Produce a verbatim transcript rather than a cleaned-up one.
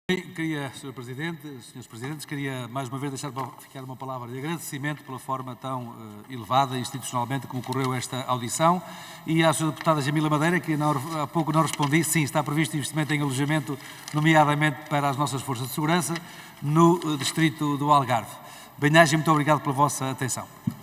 Queria, senhor Presidente, senhores Presidentes, queria mais uma vez deixar ficar uma palavra de agradecimento pela forma tão uh, elevada institucionalmente como ocorreu esta audição, e à senhora Deputada Jamila Madeira, que não, há pouco não respondi. Sim, está previsto investimento em alojamento, nomeadamente para as nossas forças de segurança, no uh, distrito do Algarve. Bem-aja, muito obrigado pela vossa atenção.